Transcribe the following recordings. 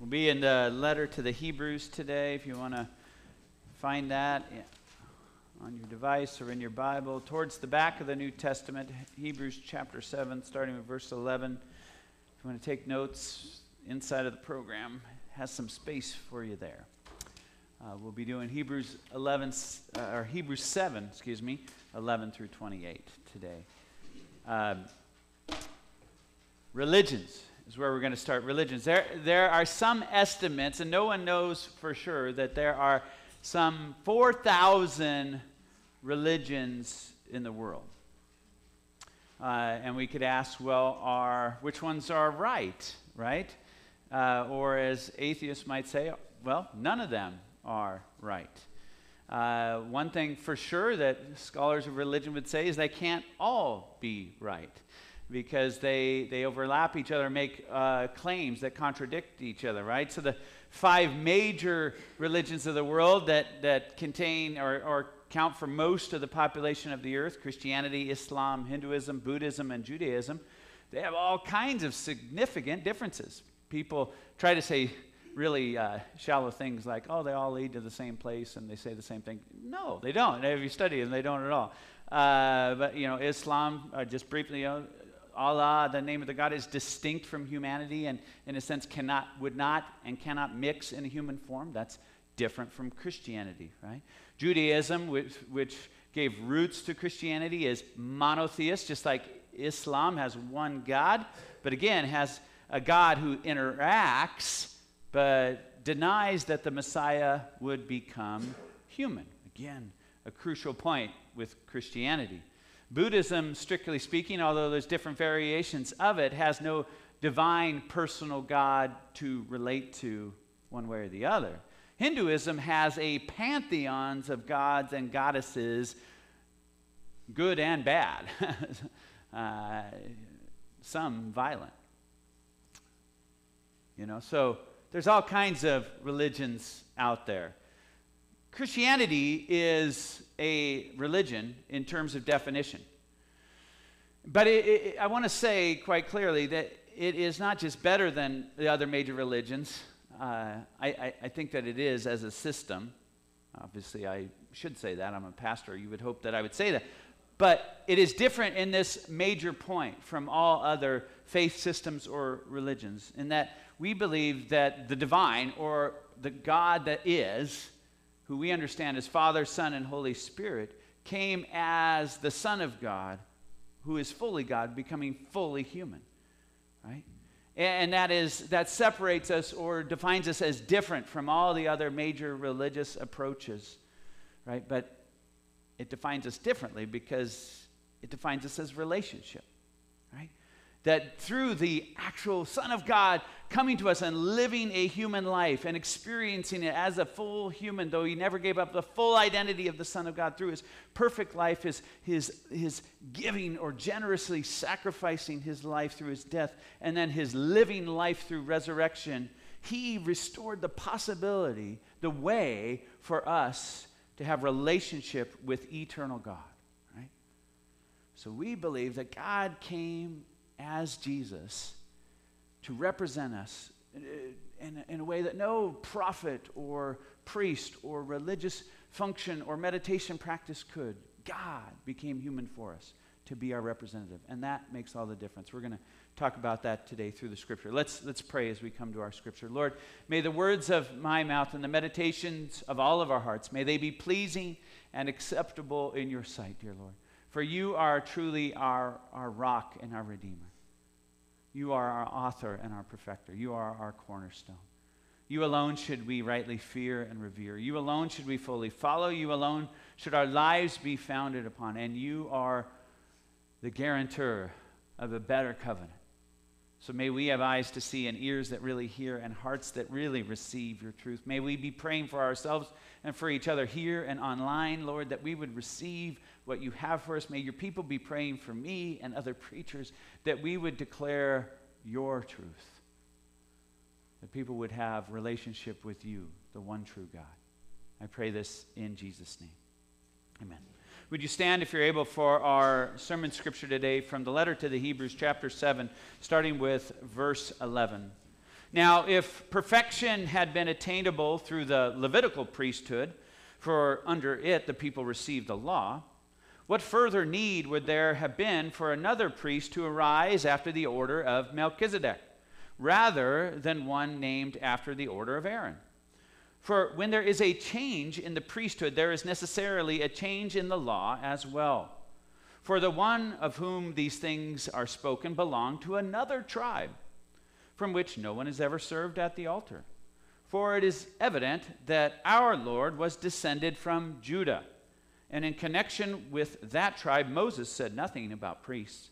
We'll be in the letter to the Hebrews today, if you want to find that on your device or in your Bible. Towards the back of the New Testament, Hebrews chapter 7, starting with verse 11. If you want to take notes inside of the program, it has some space for you there. We'll be doing Hebrews 7, 11 through 28 today. Religions is where we're going to start. Religions. There are some estimates, and no one knows for sure, that there are some 4,000 religions in the world. And we could ask, well, which ones are right? Or as atheists might say, well, none of them are right. One thing for sure that scholars of religion would say is they can't all be right, because they overlap each other, make claims that contradict each other, right? So the 5 major religions of the world that contain or count for most of the population of the earth, Christianity, Islam, Hinduism, Buddhism, and Judaism, they have all kinds of significant differences. People try to say really shallow things like, oh, they all lead to the same place and they say the same thing. No, they don't. If you study them, they don't at all. But, Islam, just briefly, Allah, the name of the God, is distinct from humanity and, in a sense, would not and cannot mix in a human form. That's different from Christianity, right? Judaism, which gave roots to Christianity, is monotheist, just like Islam has one God, but again, has a God who interacts but denies that the Messiah would become human. Again, a crucial point with Christianity. Buddhism, strictly speaking, although there's different variations of it, has no divine personal God to relate to one way or the other. Hinduism has a pantheons of gods and goddesses, good and bad, some violent. So there's all kinds of religions out there. Christianity is a religion in terms of definition. But I want to say quite clearly that it is not just better than the other major religions. I think that it is as a system. Obviously, I should say that. I'm a pastor. You would hope that I would say that. But it is different in this major point from all other faith systems or religions, in that we believe that the divine, or the God that is, who we understand as Father, Son, and Holy Spirit, came as the Son of God, who is fully God, becoming fully human, right? And that separates us or defines us as different from all the other major religious approaches, right? But it defines us differently because it defines us as relationship, right? That through the actual Son of God coming to us and living a human life and experiencing it as a full human, though he never gave up the full identity of the Son of God through his perfect life, his giving or generously sacrificing his life through his death, and then his living life through resurrection, he restored the possibility, the way for us to have relationship with eternal God, right? So we believe that God came as Jesus to represent us in a way that no prophet or priest or religious function or meditation practice could. God became human for us to be our representative, and that makes all the difference. We're going to talk about that today through the Scripture. Let's pray as we come to our Scripture. Lord, may the words of my mouth and the meditations of all of our hearts, may they be pleasing and acceptable in your sight, dear Lord. For you are truly our rock and our Redeemer. You are our author and our perfecter. You are our cornerstone. You alone should we rightly fear and revere. You alone should we fully follow. You alone should our lives be founded upon. And you are the guarantor of a better covenant. So may we have eyes to see and ears that really hear and hearts that really receive your truth. May we be praying for ourselves and for each other here and online, Lord, that we would receive what you have for us. May your people be praying for me and other preachers, that we would declare your truth, that people would have relationship with you, the one true God. I pray this in Jesus' name. Amen. Would you stand, if you're able, for our sermon scripture today from the letter to the Hebrews, chapter 7, starting with verse 11. Now, if perfection had been attainable through the Levitical priesthood, for under it the people received the law, what further need would there have been for another priest to arise after the order of Melchizedek, rather than one named after the order of Aaron? For when there is a change in the priesthood, there is necessarily a change in the law as well. For the one of whom these things are spoken belonged to another tribe, from which no one has ever served at the altar. For it is evident that our Lord was descended from Judah, and in connection with that tribe, Moses said nothing about priests.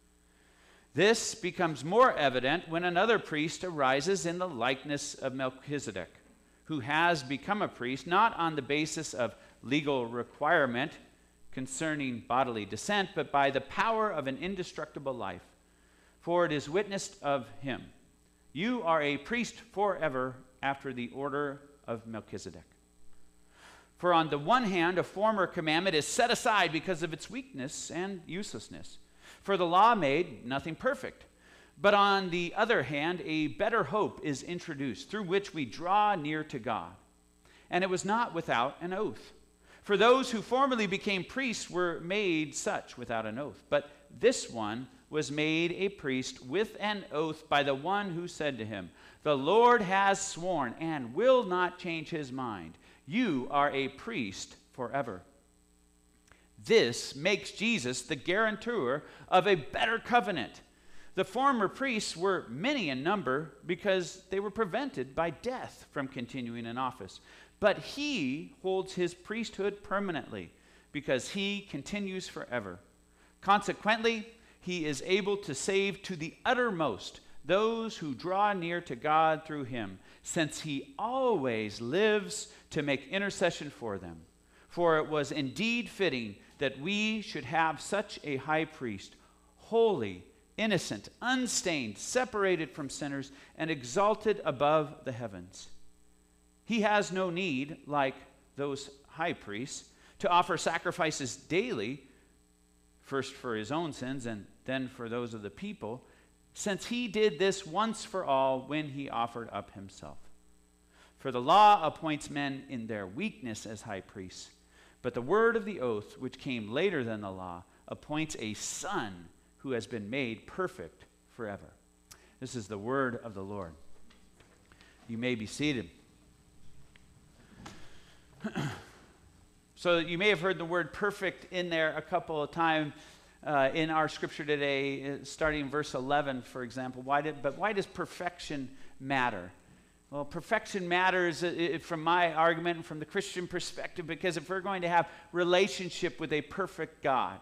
This becomes more evident when another priest arises in the likeness of Melchizedek, who has become a priest not on the basis of legal requirement concerning bodily descent, but by the power of an indestructible life. For it is witnessed of him, you are a priest forever after the order of Melchizedek. For on the one hand, a former commandment is set aside because of its weakness and uselessness. For the law made nothing perfect. But on the other hand, a better hope is introduced, through which we draw near to God. And it was not without an oath. For those who formerly became priests were made such without an oath. But this one was made a priest with an oath by the one who said to him, the Lord has sworn and will not change his mind. You are a priest forever. This makes Jesus the guarantor of a better covenant. The former priests were many in number because they were prevented by death from continuing in office. But he holds his priesthood permanently because he continues forever. Consequently, he is able to save to the uttermost those who draw near to God through him, since he always lives to make intercession for them. For it was indeed fitting that we should have such a high priest, holy, innocent, unstained, separated from sinners, and exalted above the heavens. He has no need, like those high priests, to offer sacrifices daily, first for his own sins and then for those of the people, since he did this once for all when he offered up himself. For the law appoints men in their weakness as high priests, but the word of the oath, which came later than the law, appoints a son who has been made perfect forever. This is the word of the Lord. You may be seated. So you may have heard the word perfect in there a couple of times in our scripture today, starting in verse 11, for example. Why does perfection matter? Well, perfection matters from my argument and from the Christian perspective, because if we're going to have relationship with a perfect God,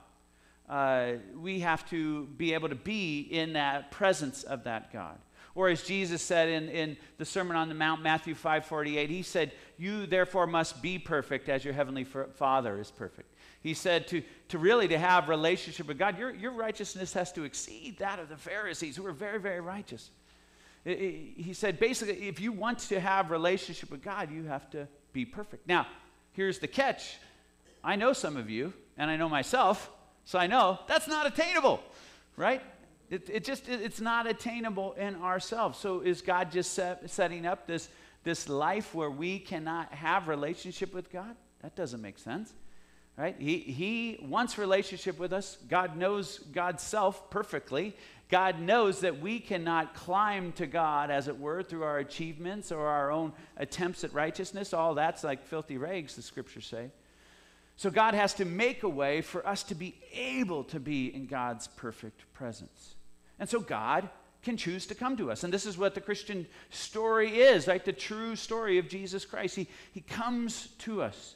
we have to be able to be in that presence of that God. Or as Jesus said in the Sermon on the Mount, Matthew 5:48, he said, you therefore must be perfect as your heavenly Father is perfect. He said to really have relationship with God, your righteousness has to exceed that of the Pharisees, who were very, very righteous. He said, basically, if you want to have relationship with God, you have to be perfect. Now, here's the catch. I know some of you, and I know myself, so I know that's not attainable, right? It's not attainable in ourselves. So is God just setting up this life where we cannot have relationship with God? That doesn't make sense, right? He wants relationship with us. God knows God's self perfectly. God knows that we cannot climb to God, as it were, through our achievements or our own attempts at righteousness. All that's like filthy rags, the scriptures say. So God has to make a way for us to be able to be in God's perfect presence. And so God can choose to come to us. And this is what the Christian story is, right? The true story of Jesus Christ. He comes to us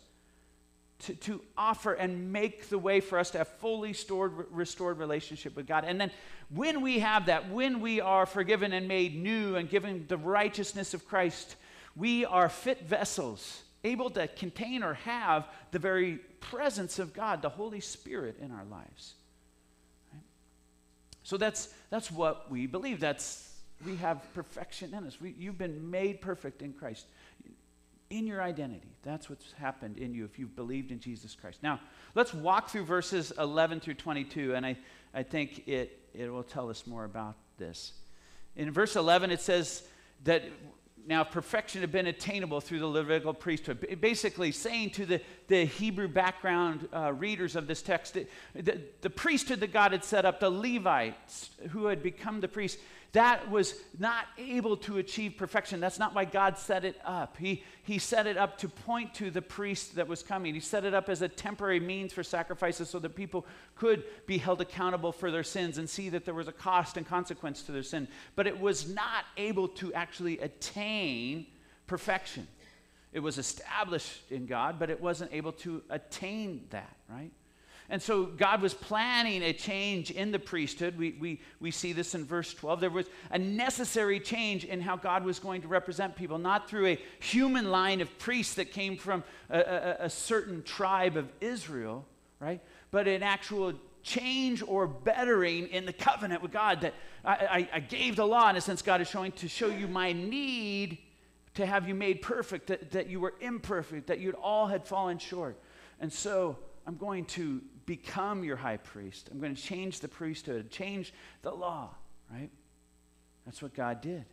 to offer and make the way for us to have fully restored relationship with God. And then when we have that, when we are forgiven and made new and given the righteousness of Christ, we are fit vessels, able to contain or have the very presence of God, the Holy Spirit in our lives. Right? So that's what we believe. We have perfection in us. You've been made perfect in Christ. In your identity. That's what's happened in you if you've believed in Jesus Christ. Now, let's walk through verses 11 through 22, and I think it will tell us more about this. In verse 11, it says, that now perfection had been attainable through the Levitical priesthood. Basically saying to the Hebrew background readers of this text, the priesthood that God had set up, the Levites who had become the priests, that was not able to achieve perfection. That's not why God set it up. He set it up to point to the priest that was coming. He set it up as a temporary means for sacrifices so that people could be held accountable for their sins and see that there was a cost and consequence to their sin. But it was not able to actually attain perfection. It was established in God, but it wasn't able to attain that, right? And so God was planning a change in the priesthood. We see this in verse 12. There was a necessary change in how God was going to represent people, not through a human line of priests that came from a certain tribe of Israel, right? But an actual change or bettering in the covenant with God, that I gave the law, in a sense, God is showing to show you my need to have you made perfect, that you were imperfect, that you all had fallen short. And so I'm going to become your high priest. I'm going to change the priesthood, change the law, right? That's what God did.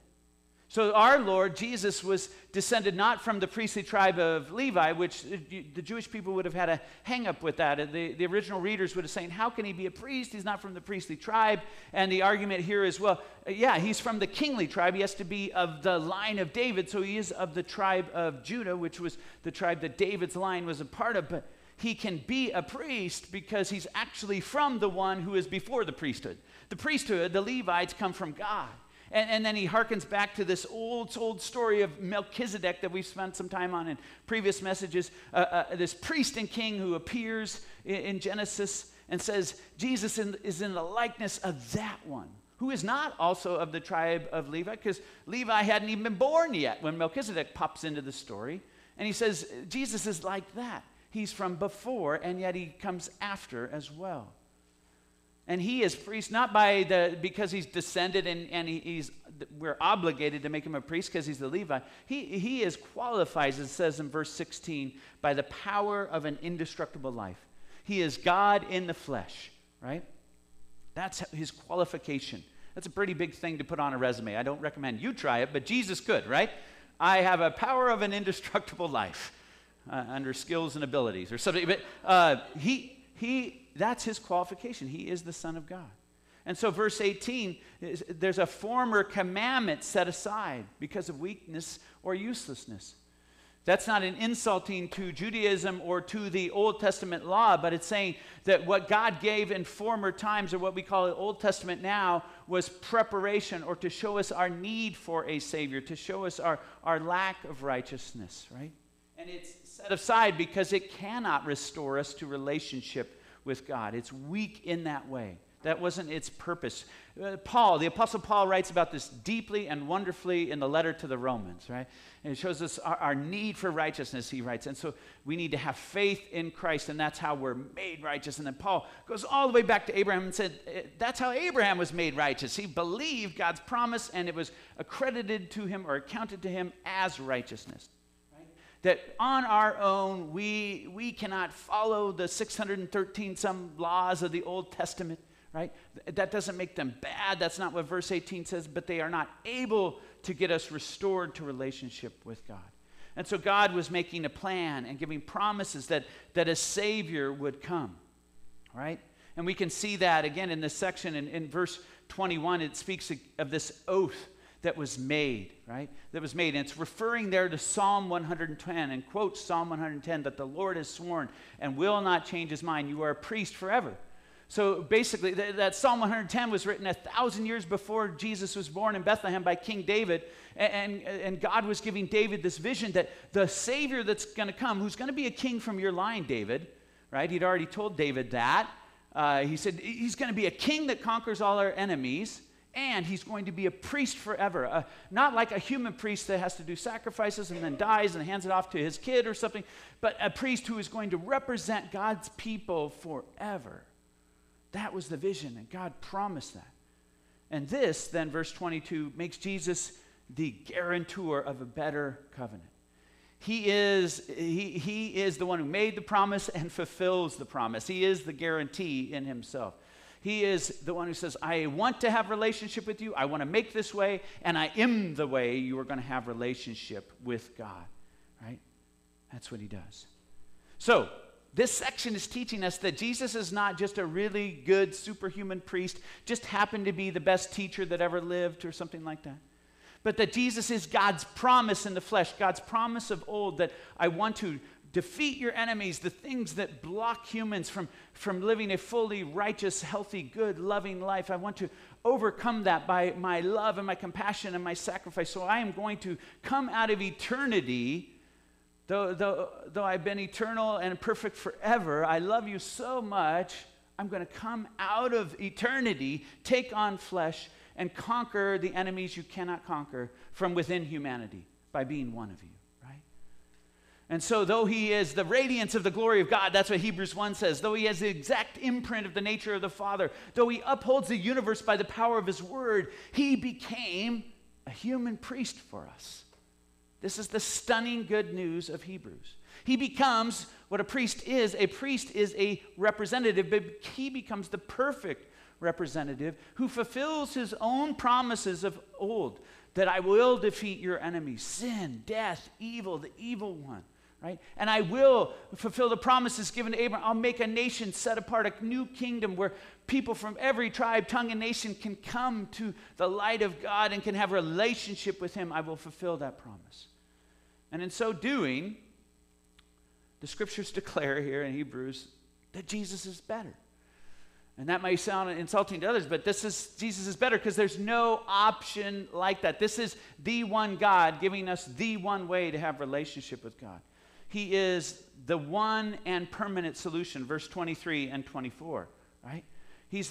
So our Lord Jesus was descended not from the priestly tribe of Levi, which the Jewish people would have had a hang up with that. The original readers would have said, how can he be a priest? He's not from the priestly tribe. And the argument here is, well, yeah, he's from the kingly tribe. He has to be of the line of David, so he is of the tribe of Judah, which was the tribe that David's line was a part of. But he can be a priest because he's actually from the one who is before the priesthood. The priesthood, the Levites, come from God. And then he harkens back to this old story of Melchizedek that we've spent some time on in previous messages. This priest and king who appears in Genesis and says, Jesus is in the likeness of that one, who is not also of the tribe of Levi, because Levi hadn't even been born yet when Melchizedek pops into the story. And he says, Jesus is like that. He's from before, and yet he comes after as well. And he is priest not because he's descended and we're obligated to make him a priest because he's the Levi. He is qualified, as it says in verse 16, by the power of an indestructible life. He is God in the flesh, right? That's his qualification. That's a pretty big thing to put on a resume. I don't recommend you try it, but Jesus could, right? I have a power of an indestructible life under skills and abilities or something. But that's his qualification. He is the Son of God. And so verse 18, there's a former commandment set aside because of weakness or uselessness. That's not an insulting to Judaism or to the Old Testament law, but it's saying that what God gave in former times, or what we call the Old Testament now, was preparation, or to show us our need for a Savior, to show us our lack of righteousness, right? And it's set aside because it cannot restore us to relationship with God. It's weak in that way. That wasn't its purpose. The Apostle Paul writes about this deeply and wonderfully in the letter to the Romans, right? And it shows us our need for righteousness, he writes. And so we need to have faith in Christ, and that's how we're made righteous. And then Paul goes all the way back to Abraham and said, that's how Abraham was made righteous. He believed God's promise, and it was accredited to him or accounted to him as righteousness. That on our own, we cannot follow the 613 some laws of the Old Testament, right? That doesn't make them bad. That's not what verse 18 says, but they are not able to get us restored to relationship with God. And so God was making a plan and giving promises that a Savior would come, right? And we can see that again in this section in verse 21. It speaks of this oath that was made, right? That was made. And it's referring there to Psalm 110 and quotes Psalm 110 that the Lord has sworn and will not change his mind. You are a priest forever. So basically, that Psalm 110 was written 1,000 years before Jesus was born in Bethlehem by King David. And God was giving David this vision that the Savior that's going to come, who's going to be a king from your line, David, right? He'd already told David that. He said he's going to be a king that conquers all our enemies. And he's going to be a priest forever. Not like a human priest that has to do sacrifices and then dies and hands it off to his kid or something, but a priest who is going to represent God's people forever. That was the vision, and God promised that. And this, then, verse 22, makes Jesus the guarantor of a better covenant. He is the one who made the promise and fulfills the promise. He is the guarantee in himself. He is the one who says, I want to have relationship with you. I want to make this way, and I am the way you are going to have relationship with God, right? That's what he does. So, this section is teaching us that Jesus is not just a really good superhuman priest, just happened to be the best teacher that ever lived or something like that. But that Jesus is God's promise in the flesh, God's promise of old, that I want to defeat your enemies, the things that block humans from living a fully righteous, healthy, good, loving life. I want to overcome that by my love and my compassion and my sacrifice. So I am going to come out of eternity. Though I've been eternal and perfect forever, I love you so much, I'm going to come out of eternity, take on flesh, and conquer the enemies you cannot conquer from within humanity by being one of you, right? And so though he is the radiance of the glory of God, that's what Hebrews 1 says, though he has the exact imprint of the nature of the Father, though he upholds the universe by the power of his word, he became a human priest for us. This is the stunning good news of Hebrews. He becomes what a priest is. A priest is a representative, but he becomes the perfect representative who fulfills his own promises of old, that I will defeat your enemies, sin, death, evil, the evil one, right? And I will fulfill the promises given to Abraham. I'll make a nation set apart, a new kingdom where people from every tribe, tongue, and nation can come to the light of God and can have a relationship with him. I will fulfill that promise. And in so doing, the scriptures declare here in Hebrews that Jesus is better. And that may sound insulting to others, but Jesus is better because there's no option like that. This is the one God giving us the one way to have relationship with God. He is the one and permanent solution, verse 23 and 24, right? He's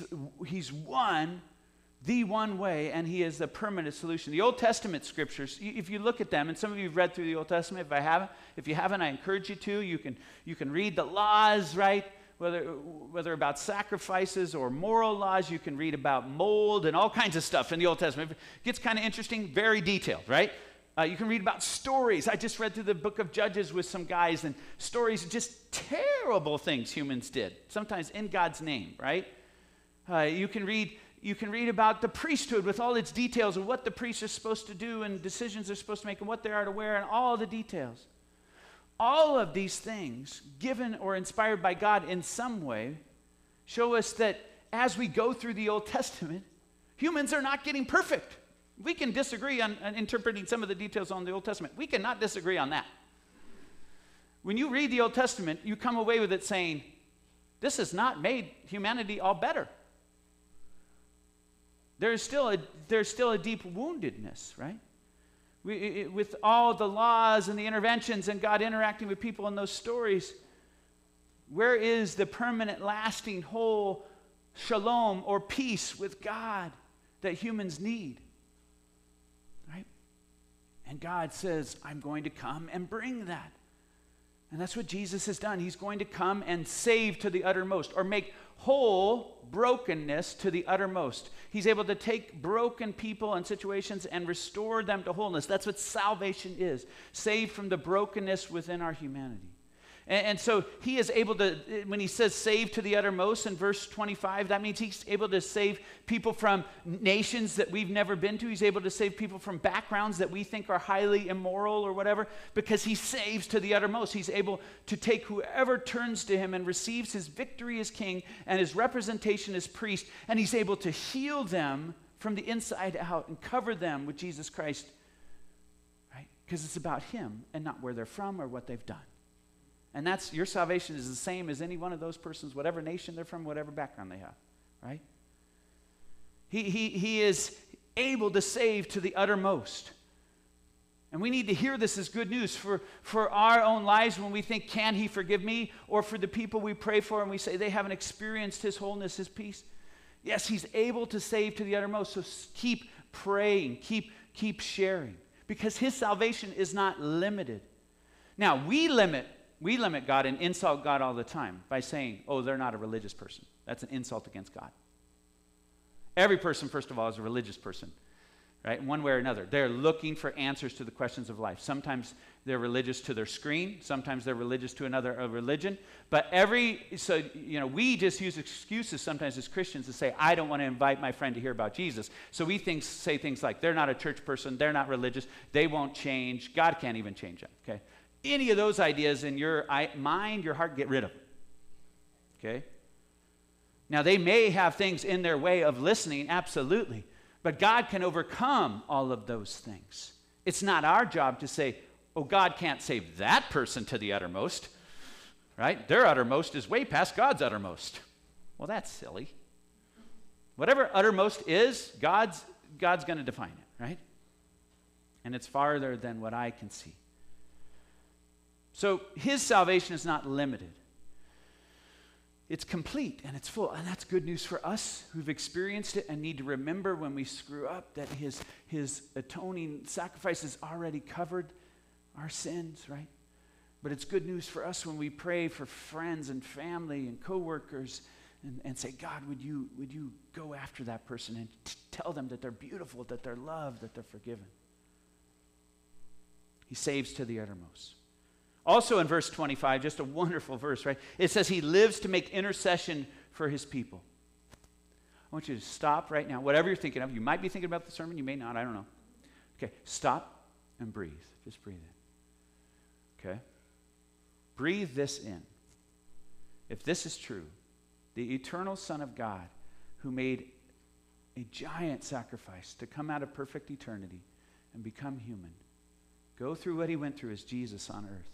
one, the one way, and he is the permanent solution. The Old Testament scriptures, if you look at them, and some of you have read through the Old Testament, if you haven't, I encourage you to. You can read the laws, right? Whether about sacrifices or moral laws, you can read about mold and all kinds of stuff in the Old Testament. It gets kind of interesting, very detailed, right? You can read about stories. I just read through the book of Judges with some guys, and stories of just terrible things humans did, sometimes in God's name, right? You can read about the priesthood with all its details of what the priests are supposed to do and decisions they're supposed to make and what they are to wear and all the details. All of these things, given or inspired by God in some way, show us that as we go through the Old Testament, humans are not getting perfect. We can disagree on interpreting some of the details on the Old Testament. We cannot disagree on that. When you read the Old Testament, you come away with it saying, this has not made humanity all better. There's still a deep woundedness, right? With all the laws and the interventions and God interacting with people in those stories, where is the permanent, lasting, whole shalom or peace with God that humans need? Right? And God says, I'm going to come and bring that. And that's what Jesus has done. He's going to come and save to the uttermost, or make whole brokenness to the uttermost. He's able to take broken people and situations and restore them to wholeness. That's what salvation is. Saved from the brokenness within our humanity. And so he is able to, when he says save to the uttermost in verse 25, that means he's able to save people from nations that we've never been to. He's able to save people from backgrounds that we think are highly immoral or whatever, because he saves to the uttermost. He's able to take whoever turns to him and receives his victory as king and his representation as priest, and he's able to heal them from the inside out and cover them with Jesus Christ, right? Because it's about him and not where they're from or what they've done. And that's, your salvation is the same as any one of those persons, whatever nation they're from, whatever background they have, right? He is able to save to the uttermost. And we need to hear this as good news for our own lives when we think, can he forgive me? Or for the people we pray for and we say they haven't experienced his wholeness, his peace. Yes, he's able to save to the uttermost. So keep praying, keep sharing. Because his salvation is not limited. Now, we limit God and insult God all the time by saying, oh, they're not a religious person. That's an insult against God. Every person, first of all, is a religious person. right? One way or another. They're looking for answers to the questions of life. Sometimes they're religious to their screen. Sometimes they're religious to another religion. But we just use excuses sometimes as Christians to say, I don't want to invite my friend to hear about Jesus. So we say things like, they're not a church person, they're not religious, they won't change, God can't even change them, okay? Any of those ideas in your mind, your heart, get rid of them, okay? Now, they may have things in their way of listening, absolutely, but God can overcome all of those things. It's not our job to say, oh, God can't save that person to the uttermost, right? Their uttermost is way past God's uttermost. Well, that's silly. Whatever uttermost is, God's going to define it, right? And it's farther than what I can see. So his salvation is not limited. It's complete and it's full. And that's good news for us who've experienced it and need to remember when we screw up that his atoning sacrifice has already covered our sins, right? But it's good news for us when we pray for friends and family and coworkers and say, God, would you go after that person and tell them that they're beautiful, that they're loved, that they're forgiven. He saves to the uttermost. Also in verse 25, just a wonderful verse, right? It says he lives to make intercession for his people. I want you to stop right now. Whatever you're thinking of, you might be thinking about the sermon, you may not, I don't know. Okay, stop and breathe. Just breathe in. Okay? Breathe this in. If this is true, the eternal Son of God who made a giant sacrifice to come out of perfect eternity and become human, go through what he went through as Jesus on earth.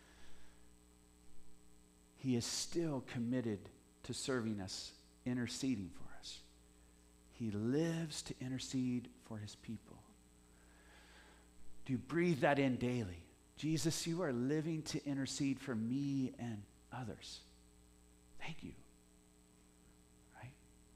He is still committed to serving us, interceding for us. He lives to intercede for his people. Do you breathe that in daily? Jesus, you are living to intercede for me and others. Thank you. Right?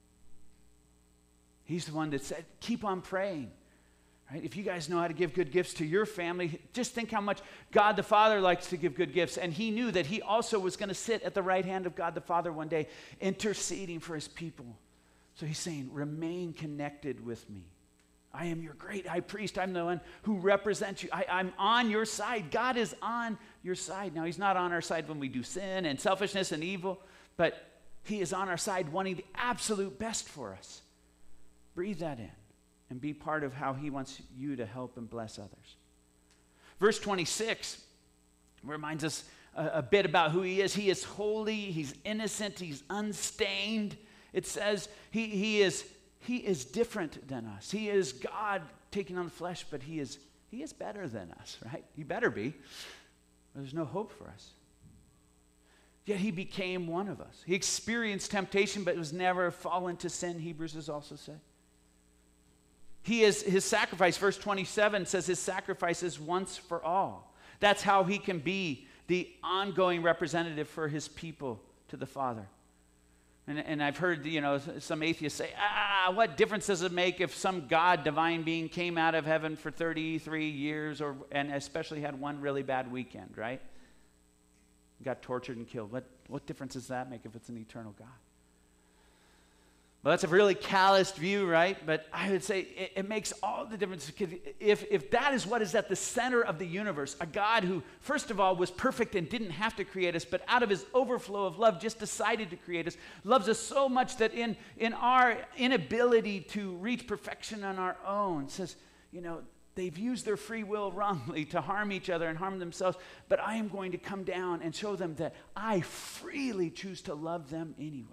He's the one that said, keep on praying. Right? If you guys know how to give good gifts to your family, just think how much God the Father likes to give good gifts. And he knew that he also was going to sit at the right hand of God the Father one day, interceding for his people. So he's saying, remain connected with me. I am your great high priest. I'm the one who represents you. I'm on your side. God is on your side. Now, he's not on our side when we do sin and selfishness and evil, but he is on our side wanting the absolute best for us. Breathe that in. And be part of how he wants you to help and bless others. Verse 26 reminds us a bit about who he is. He is holy, he's innocent, he's unstained. It says he is different than us. He is God taking on the flesh, but he is better than us, right? He better be. There's no hope for us. Yet he became one of us. He experienced temptation, but was never fallen to sin, Hebrews has also said. He is his sacrifice. Verse 27 says his sacrifice is once for all. That's how he can be the ongoing representative for his people to the Father. And I've heard, some atheists say, what difference does it make if some God, divine being, came out of heaven for 33 years and especially had one really bad weekend, right? Got tortured and killed. What difference does that make if it's an eternal God? Well, that's a really calloused view, right? But I would say it makes all the difference. If that is what is at the center of the universe, a God who, first of all, was perfect and didn't have to create us, but out of his overflow of love just decided to create us, loves us so much that in our inability to reach perfection on our own, says, they've used their free will wrongly to harm each other and harm themselves, but I am going to come down and show them that I freely choose to love them anyway.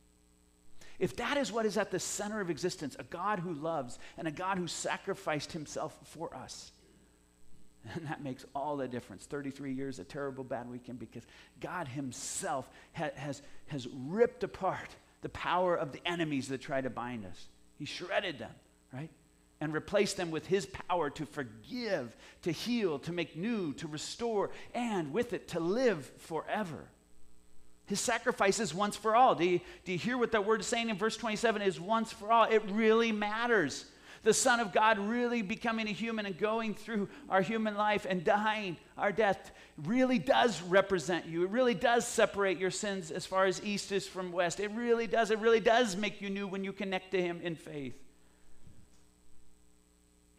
If that is what is at the center of existence, a God who loves and a God who sacrificed himself for us, and that makes all the difference. 33 years, a terrible bad weekend, because God himself has ripped apart the power of the enemies that try to bind us. He shredded them, right? And replaced them with his power to forgive, to heal, to make new, to restore, and with it to live forever. His sacrifice is once for all. Do you hear what that word is saying in verse 27? Is once for all. It really matters. The Son of God really becoming a human and going through our human life and dying our death really does represent you. It really does separate your sins as far as east is from west. It really does. It really does make you new when you connect to him in faith.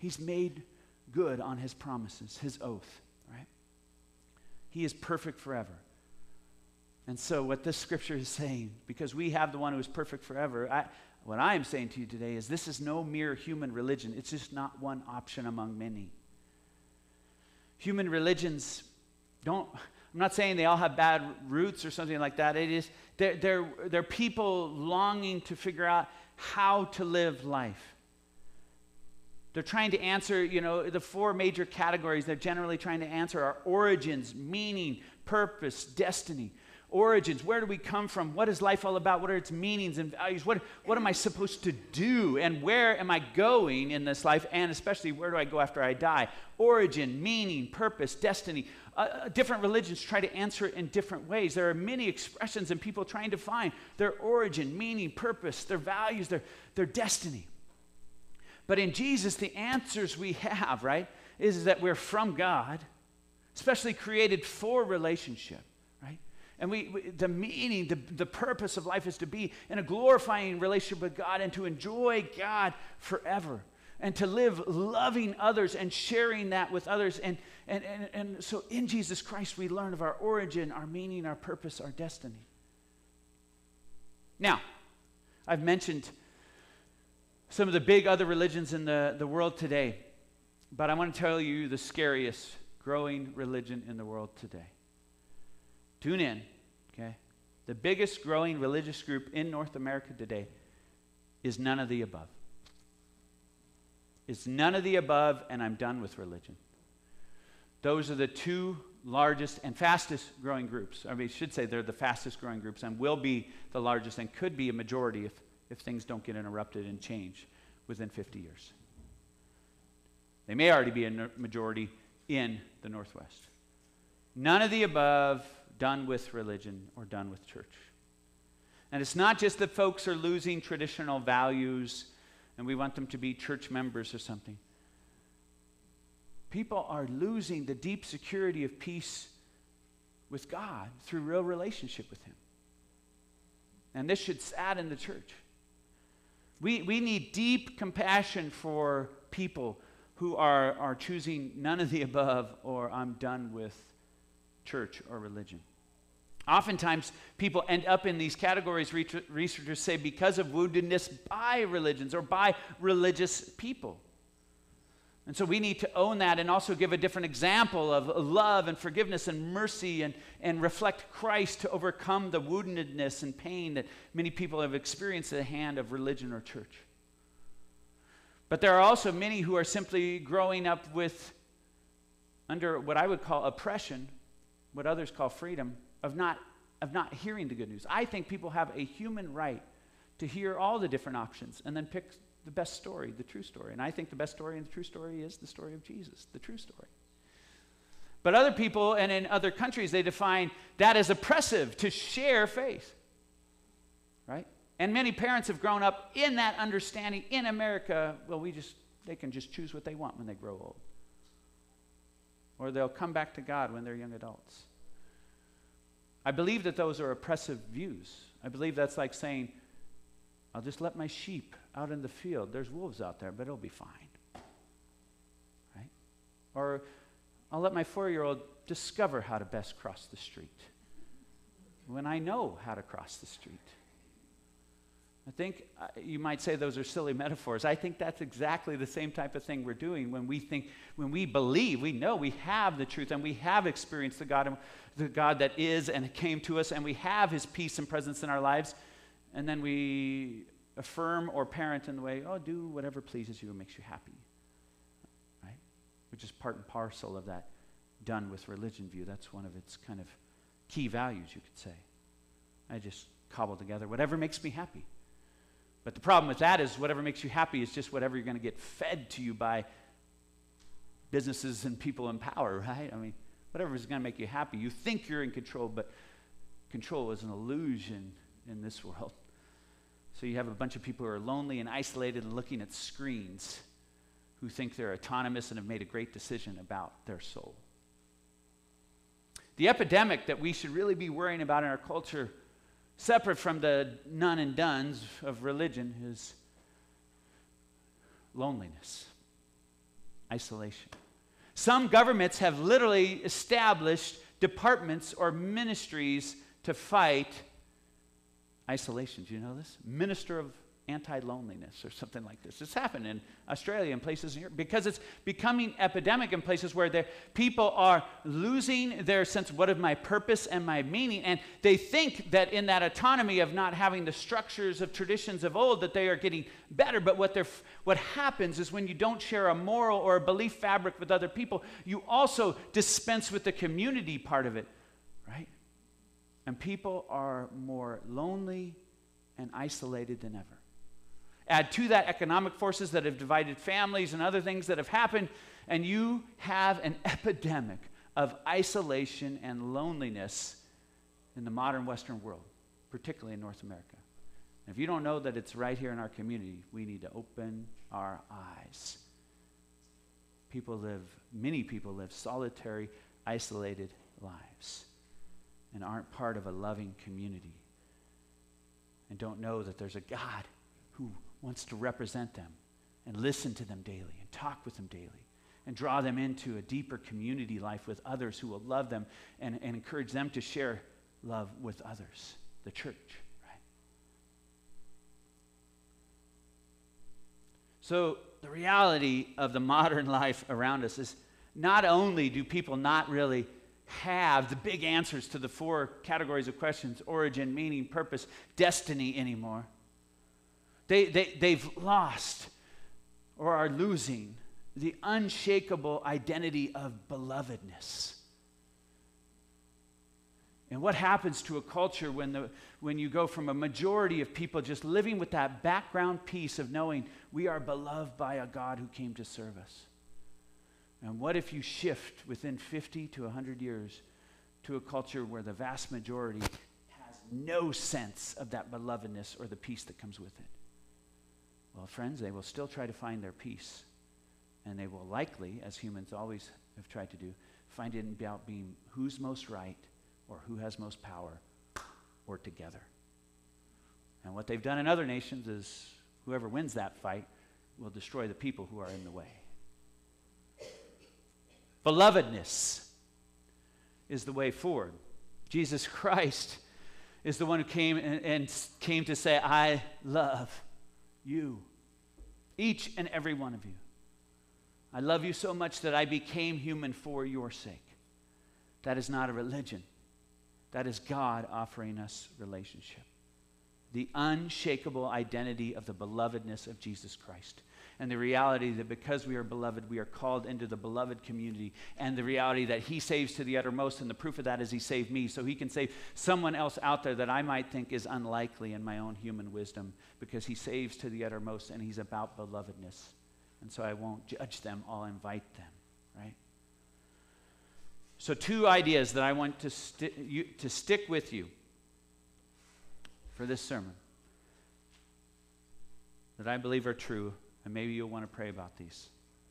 He's made good on his promises, his oath, right? He is perfect forever. And so what this scripture is saying, because we have the one who is perfect forever, what I am saying to you today is this is no mere human religion. It's just not one option among many. Human religions I'm not saying they all have bad roots or something like that. It is, they're people longing to figure out how to live life. They're trying to answer, the four major categories they're generally trying to answer are origins, meaning, purpose, destiny. Origins, where do we come from? What is life all about? What are its meanings and values? What am I supposed to do? And where am I going in this life? And especially, where do I go after I die? Origin, meaning, purpose, destiny. Different religions try to answer it in different ways. There are many expressions in people trying to find their origin, meaning, purpose, their values, their destiny. But in Jesus, the answers we have, right, is that we're from God, especially created for relationship. And the meaning, the purpose of life is to be in a glorifying relationship with God and to enjoy God forever and to live loving others and sharing that with others. And so in Jesus Christ, we learn of our origin, our meaning, our purpose, our destiny. Now, I've mentioned some of the big other religions in the world today, but I want to tell you the scariest growing religion in the world today. Tune in, okay? The biggest growing religious group in North America today is none of the above. It's none of the above, and I'm done with religion. Those are the two largest and fastest growing groups. I should say they're the fastest growing groups and will be the largest and could be a majority if things don't get interrupted and change within 50 years. They may already be a majority in the Northwest. None of the above, done with religion or done with church. And it's not just that folks are losing traditional values and we want them to be church members or something. People are losing the deep security of peace with God through real relationship with Him. And this should sadden the church. We need deep compassion for people who are choosing none of the above or I'm done with church or religion. Oftentimes, people end up in these categories, researchers say, because of woundedness by religions or by religious people. And so we need to own that and also give a different example of love and forgiveness and mercy and reflect Christ to overcome the woundedness and pain that many people have experienced at the hand of religion or church. But there are also many who are simply growing up under what I would call oppression, what others call freedom, of not hearing the good news. I think people have a human right to hear all the different options and then pick the best story, the true story. And I think the best story and the true story is the story of Jesus, the true story. But other people and in other countries, they define that as oppressive to share faith, right? And many parents have grown up in that understanding in America. Well, they can just choose what they want when they grow old. Or they'll come back to God when they're young adults. I believe that those are oppressive views. I believe that's like saying, I'll just let my sheep out in the field. There's wolves out there, but it'll be fine. Right? Or I'll let my 4-year-old discover how to best cross the street when I know how to cross the street. I think you might say those are silly metaphors. I think that's exactly the same type of thing we're doing when we believe, we know we have the truth and we have experienced the God that is and came to us, and we have His peace and presence in our lives, and then we affirm or parent in the way, do whatever pleases you and makes you happy, right? Which is part and parcel of that done with religion view. That's one of its kind of key values, you could say. I just cobble together whatever makes me happy. But the problem with that is whatever makes you happy is just whatever you're going to get fed to you by businesses and people in power, right? I mean, whatever is going to make you happy. You think you're in control, but control is an illusion in this world. So you have a bunch of people who are lonely and isolated and looking at screens who think they're autonomous and have made a great decision about their soul. The epidemic that we should really be worrying about in our culture, separate from the none and dones of religion, is loneliness. isolation. Some governments have literally established departments or ministries to fight isolation. Do you know this? Minister of anti-loneliness or something like this. It's happened in Australia and places in Europe because it's becoming epidemic in places where people are losing their sense of what is my purpose and my meaning, and they think that in that autonomy of not having the structures of traditions of old that they are getting better. But what happens is when you don't share a moral or a belief fabric with other people, you also dispense with the community part of it, right? And people are more lonely and isolated than ever. Add to that economic forces that have divided families and other things that have happened, and you have an epidemic of isolation and loneliness in the modern Western world, particularly in North America. And if you don't know that it's right here in our community, we need to open our eyes. Many people live solitary, isolated lives and aren't part of a loving community and don't know that there's a God who wants to represent them and listen to them daily and talk with them daily and draw them into a deeper community life with others who will love them and encourage them to share love with others, the church, right? So the reality of the modern life around us is not only do people not really have the big answers to the 4 categories of questions, origin, meaning, purpose, destiny anymore. They've lost or are losing the unshakable identity of belovedness. And what happens to a culture when you go from a majority of people just living with that background piece of knowing we are beloved by a God who came to serve us? And what if you shift within 50 to 100 years to a culture where the vast majority has no sense of that belovedness or the peace that comes with it? Well, friends, they will still try to find their peace. And they will likely, as humans always have tried to do, find it about being who's most right or who has most power or together. And what they've done in other nations is whoever wins that fight will destroy the people who are in the way. Belovedness is the way forward. Jesus Christ is the one who came and came to say, I love you, each and every one of you. I love you so much that I became human for your sake. That is not a religion. That is God offering us relationship. The unshakable identity of the belovedness of Jesus Christ. And the reality that because we are beloved, we are called into the beloved community. And the reality that he saves to the uttermost, and the proof of that is he saved me, so he can save someone else out there that I might think is unlikely in my own human wisdom, because he saves to the uttermost and he's about belovedness. And so I won't judge them, I'll invite them, right? So 2 ideas that I want to stick with you for this sermon that I believe are true, and maybe you'll want to pray about these.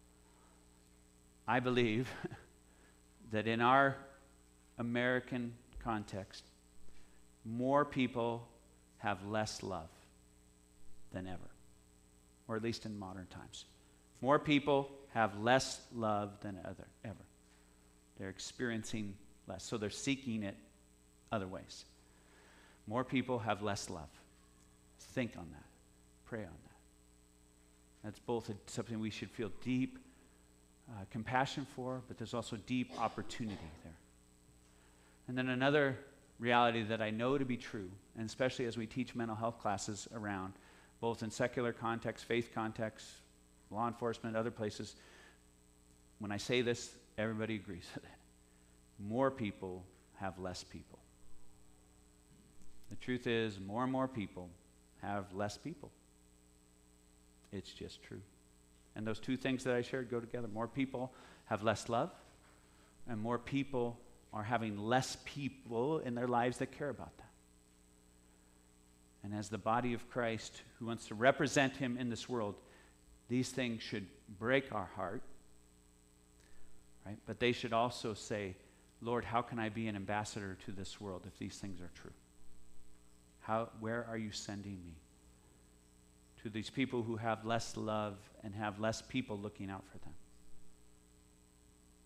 I believe that in our American context, more people have less love than ever, or at least in modern times. More people have less love than ever. They're experiencing less, so they're seeking it other ways. More people have less love. Think on that. Pray on that. That's both something we should feel deep compassion for, but there's also deep opportunity there. And then another reality that I know to be true, and especially as we teach mental health classes around, both in secular context, faith context, law enforcement, other places, when I say this, everybody agrees with it. More people have less people. The truth is, more and more people have less people. It's just true. And those 2 things that I shared go together. More people have less love, and more people are having less people in their lives that care about them. And as the body of Christ who wants to represent him in this world, these things should break our heart, right? But they should also say, Lord, how can I be an ambassador to this world if these things are true? Where are you sending me? To these people who have less love and have less people looking out for them.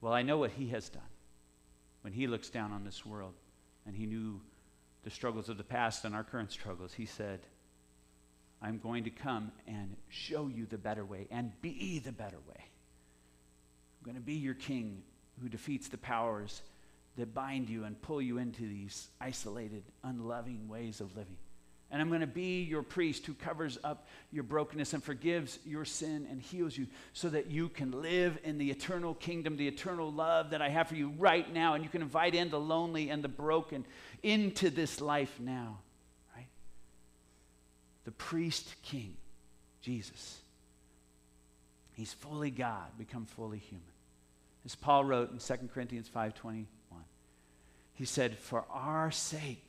Well, I know what he has done when he looks down on this world and he knew the struggles of the past and our current struggles. He said, I'm going to come and show you the better way and be the better way. I'm going to be your king who defeats the powers that bind you and pull you into these isolated, unloving ways of living. And I'm going to be your priest who covers up your brokenness and forgives your sin and heals you so that you can live in the eternal kingdom, the eternal love that I have for you right now. And you can invite in the lonely and the broken into this life now, right? The priest king, Jesus. He's fully God, become fully human. As Paul wrote in 2 Corinthians 5:21, he said, for our sake,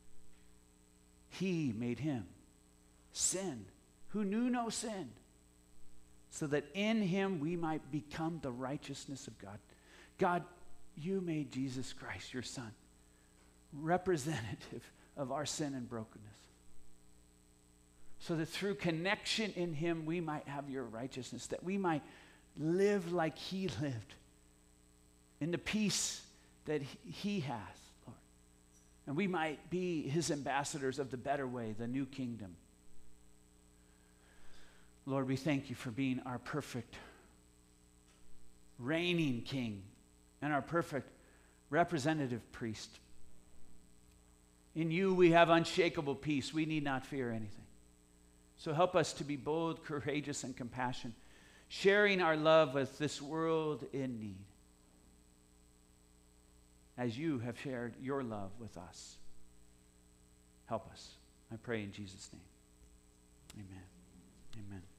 he made him sin who knew no sin, so that in him we might become the righteousness of God. God, you made Jesus Christ, your son, representative of our sin and brokenness, so that through connection in him we might have your righteousness, that we might live like he lived, in the peace that he has, Lord. And we might be his ambassadors of the better way, the new kingdom. Lord, we thank you for being our perfect reigning king and our perfect representative priest. In you we have unshakable peace. We need not fear anything. So help us to be bold, courageous, and compassionate, sharing our love with this world in need, as you have shared your love with us. Help us. I pray in Jesus' name. Amen. Amen.